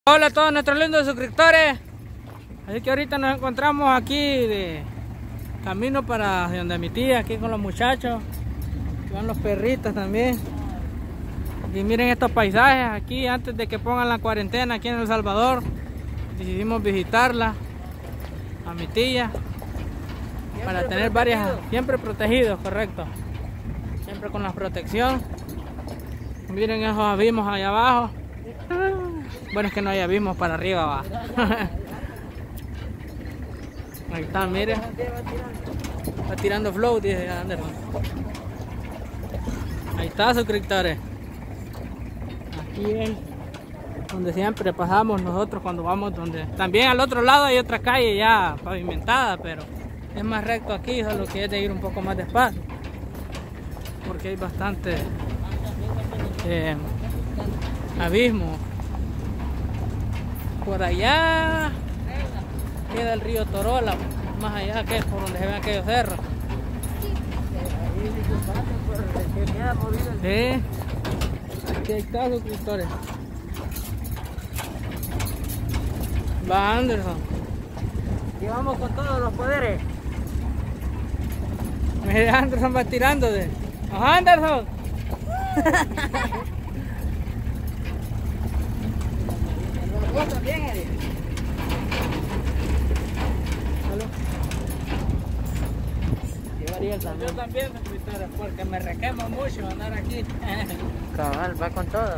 Hola a todos nuestros lindos suscriptores. Así que ahorita nos encontramos aquí de camino para donde mi tía, aquí con los muchachos. Aquí van los perritos también. Y miren estos paisajes aquí antes de que pongan la cuarentena aquí en El Salvador. Decidimos visitarla a mi tía para tener varias, siempre protegidos, correcto. Siempre con la protección. Miren esos abismos allá abajo. Bueno, es que no hay abismos para arriba, va. Ahí está, miren. Va tirando flow, dice Anderson. Ahí está, suscriptores. Aquí es donde siempre pasamos nosotros cuando vamos donde. También al otro lado hay otra calle ya pavimentada, pero es más recto aquí, solo que es de ir un poco más despacio. Porque hay bastante abismo. Por allá queda el río Torola, más allá que es por donde se ven aquellos cerros. Sí. Aquí está, suscriptores. Va Anderson. Y vamos con todos los poderes. Mira, Anderson va tirando de. ¡Oh, Anderson! ¿Vos también, Eric? Llevaría el también. Yo también, suscriptores, porque me requemo mucho andar aquí. Cabal, va con todo.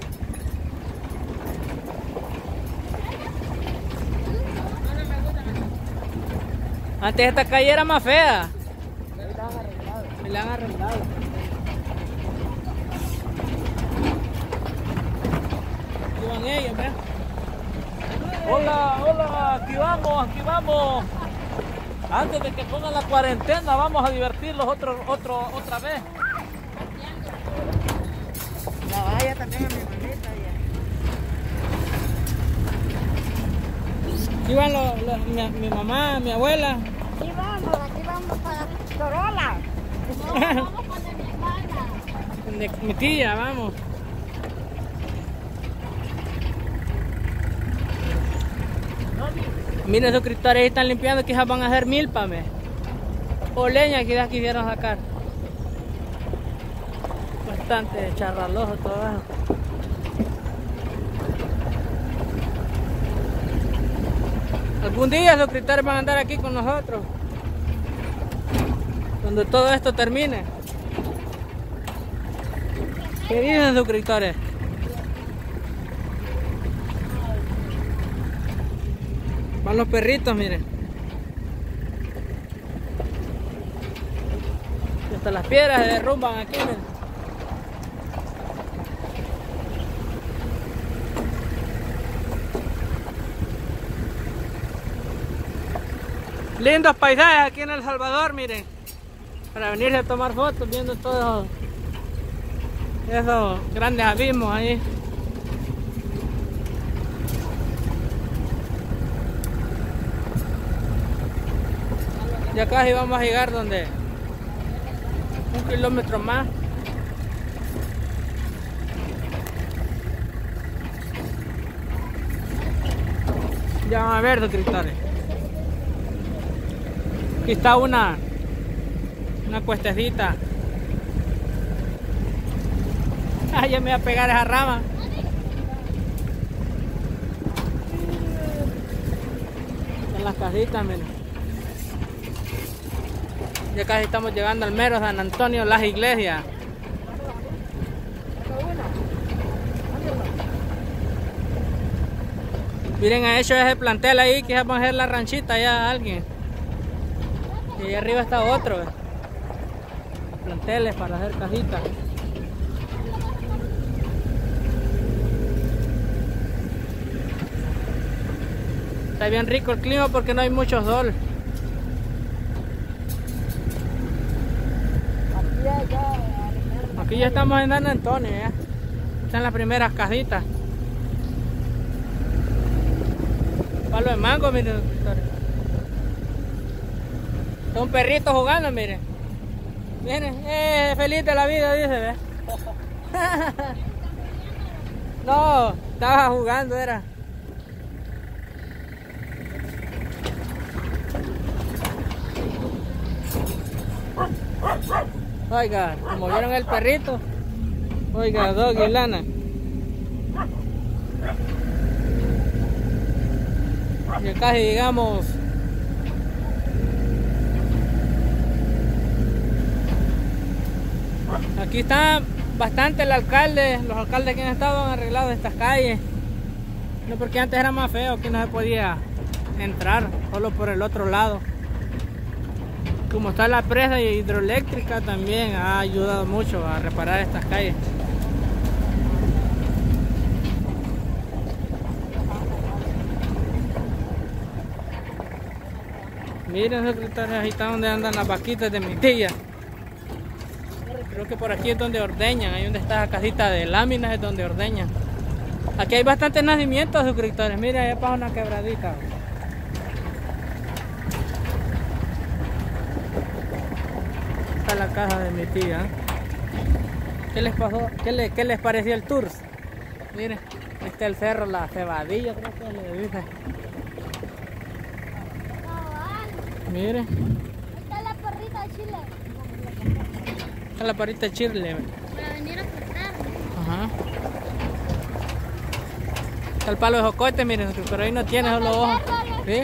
Antes esta calle era más fea. Me la han arreglado. Aquí van ellos, ¿ves? Hola, hola, aquí vamos. Antes de que pongan la cuarentena, vamos a divertirlos otra vez. La valla también a mi mamita ya. Aquí van mi mamá, mi abuela. Aquí vamos para Torola. No, vamos para mi hermana. De mi tía, vamos. Miren, suscriptores, ahí están limpiando, quizás van a hacer milpa, o leña, quizás quisieron sacar. Bastante charraloso todo eso. Algún día, suscriptores, van a andar aquí con nosotros cuando todo esto termine. ¿Qué dicen, suscriptores? Van los perritos, miren. Y hasta las piedras se derrumban aquí, miren. Lindos paisajes aquí en El Salvador, miren. Para venirse a tomar fotos viendo todos esos grandes abismos ahí. Ya casi vamos a llegar donde 1 kilómetro más. Ya van a ver, suscriptores. Aquí está una cuestecita. Ah, ya me voy a pegar esa rama. En las casitas, miren. Ya casi estamos llegando al mero San Antonio, Las Iglesias. Miren, ha hecho ese plantel ahí, que vamos a hacer la ranchita allá a alguien. Y ahí arriba está otro. Planteles para hacer casitas. Está bien rico el clima porque no hay mucho sol. Aquí ya estamos en San Antonio, ya. Están las primeras casitas. Palo de mango, miren. Está un perrito jugando, miren. Miren, feliz de la vida, dice, ¿ves? No, estaba jugando, era. Oiga, como vieron el perrito. Oiga, Doggy y Lana. Ya casi llegamos. Aquí está bastante el alcalde. Los alcaldes que han estado han arreglado estas calles. No, porque antes era más feo, que no se podía entrar, solo por el otro lado. Como está la presa hidroeléctrica, también ha ayudado mucho a reparar estas calles. Miren, secretarios, ahí está donde andan las vaquitas de mi tía. Creo que por aquí es donde ordeñan, ahí donde está la casita de láminas es donde ordeñan. Aquí hay bastantes nacimientos, suscriptores. Mira, allá pasa una quebradita. Está la casa de mi tía. ¿Qué les pasó? ¿Qué les pareció el tour? Miren, este es el cerro La Cebadilla, creo que le dice. Miren. Está la perrita de Chile. Está la perrita de Chile. Para venir a cortar. Ajá. Está el palo de jocote, miren, pero ahí no tiene solo ojos. ¿Sí?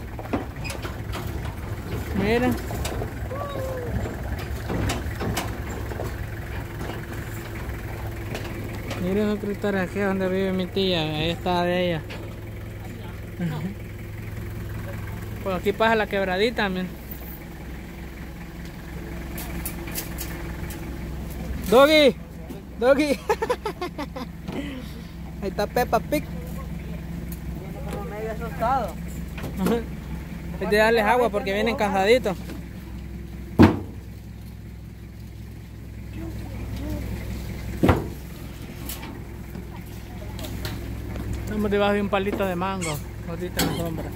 Miren. Miren, suscriptores, aquí es donde vive mi tía. Ahí está de ella. Pues aquí pasa la quebradita, miren. Doggy, Doggy. Ahí está Peppa Pig. Como medio asustado. Es de darles agua porque vienen cansaditos. Estamos debajo de un palito de mango, ahorita en la sombra.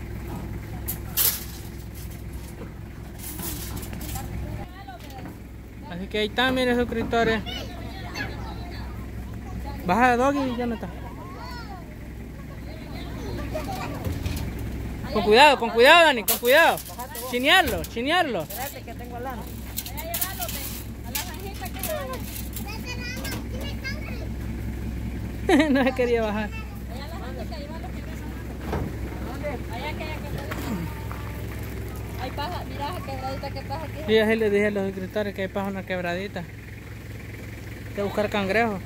Así que ahí están, miren, suscriptores. Baja de Doggy, ya no está. Con cuidado, Dani, con cuidado. Chinearlo, chinearlo. Espérate que tengo lana. No se quería bajar. Hay paja, mira esa quebradita que pasa aquí. Sí, así les dije a los suscriptores que hay pasa una quebradita. Hay que buscar cangrejos.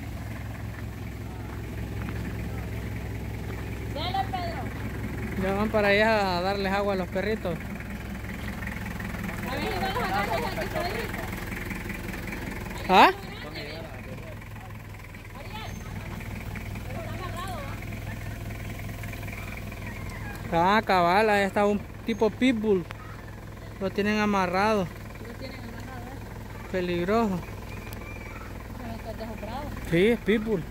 Dale, Pedro. Ya van para allá a darles agua a los perritos. A ver si vamos a agarrar aquí todavía. ¿Ah? Ah, cabal, ahí está un tipo pitbull. Lo tienen amarrado. Lo tienen amarrado, ¿eh? Peligroso. Pero está desesperado. Sí, es pitbull.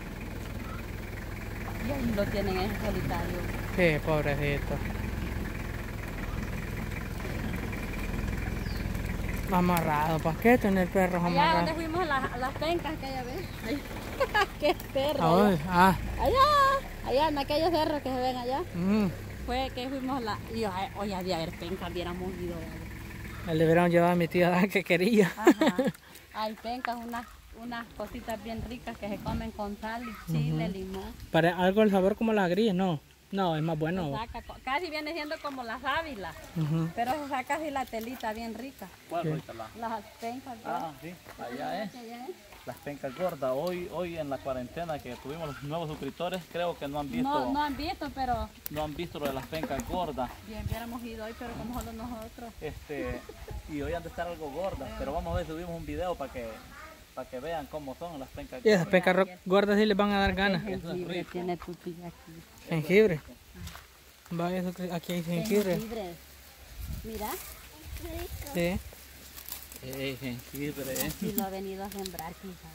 Y ahí lo tienen en solitario. Sí, pobrecito. Amarrado, ¿para qué tener perros Allá amarrados? donde fuimos a las pencas que allá ven. Qué perro. ¿A dónde? Ah, Allá en aquellos cerros que se ven allá. mm. Fue que fuimos a la... Y hoy había haber pencas, hubiéramos ido. Le hubieran llevado a mi tía que quería. Ajá. Hay pencas, unas cositas bien ricas que se comen con sal y chile, limón. Para algo el sabor como la gris, no. No, es más bueno. Saca, casi viene siendo como las ávilas, Ujú. pero se saca así la telita bien rica. ¿Cuál Sí. ahorita Las pencas. Ah, sí, allá es. Las pencas gordas. Hoy en la cuarentena que tuvimos los nuevos suscriptores, creo que no han visto, No han visto, pero no han visto lo de las pencas gordas. bien hubiéramos ido hoy, pero como solo nosotros. Y hoy han de estar algo gordas, pero vamos a ver, subimos un video para que vean cómo son las pencas Y esas gordas. pecas gordas sí les van a dar ganas. Eso es rico. Tiene tupi aquí. Jengibre. Vaya, aquí hay jengibre. Mira, Sí. Jengibre. así lo ha venido a sembrar quizás.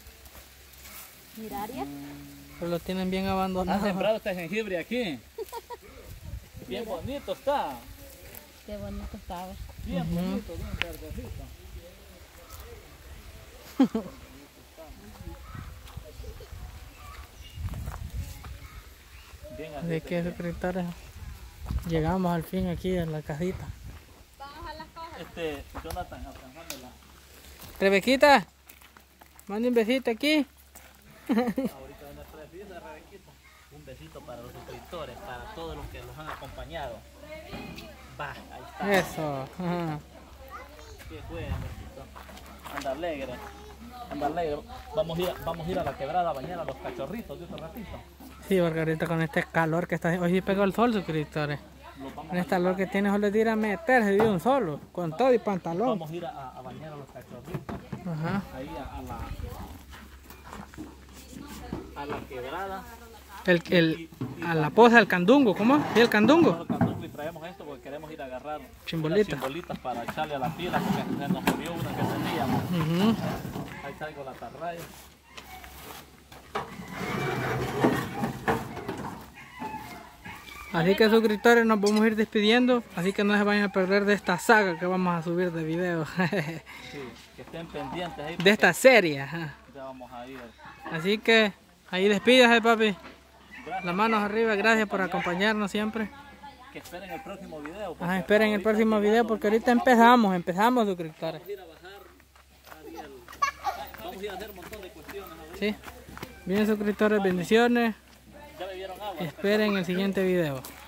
Mira, Ariel. Pero lo tienen bien ¿Han abandonado. sembrado este jengibre aquí? Bien bonito está. Qué bonito estaba. Bien bonito, bien verdecito. Bien así. Así que suscriptores, llegamos al fin aquí a la casita. Vamos a las cosas. Jonathan, alcanzámela. Rebequita, manda un besito aquí. Ahorita en nuestra despedida, Rebequita. Un besito para los suscriptores, para todos los que los han acompañado. Va, ahí está. Eso. Ajá. ¿Qué fue, amorcito? Anda alegre. Anda alegre. Vamos a ir a la quebrada a bañar a los cachorritos de otro ratito. Sí, porque ahorita con este calor que está... Hoy sí pegó el sol, suscriptores. En este calor que tiene solo de ir a meterse de un solo, con todo y pantalón. Vamos a ir a bañar a los cachorritos. Ajá. Ahí a la quebrada. A la poza del candungo, ¿cómo? ¿Sí, el candungo? Y traemos esto porque queremos ir a agarrar Chimbolitas. chimbolitas para echarle a la pila porque se nos murió una que teníamos. Ujú. Ahí traigo la atarraya. Así que suscriptores, nos vamos a ir despidiendo, así que no se vayan a perder de esta saga que vamos a subir de videos. Sí, que estén pendientes ahí. De esta serie. Ajá. Ya vamos a ir. Así que ahí despídase, papi. Gracias. Las manos arriba, gracias por acompañarnos siempre. Que esperen el próximo video. Ajá, esperen el próximo video porque ahorita empezamos suscriptores. Vamos a ir a bajar Ariel. Vamos a ir a hacer un montón de cuestiones ahorita. Sí. Bien suscriptores, bendiciones. Ya me vieron agua. Esperen el siguiente video.